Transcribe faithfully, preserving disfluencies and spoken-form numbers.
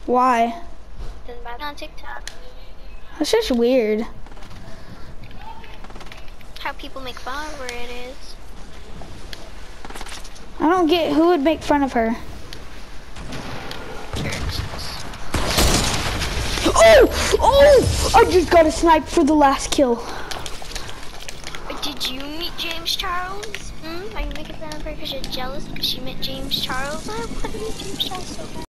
Why? Doesn't matter on TikTok. That's just weird. How people make fun of where it is. I don't get who would make fun of her. Oh! Oh! I just got a snipe for the last kill. Did you meet James Charles? Hmm? Are you making fun of her because you're jealous because she met James Charles? I want to meet James Charles so bad.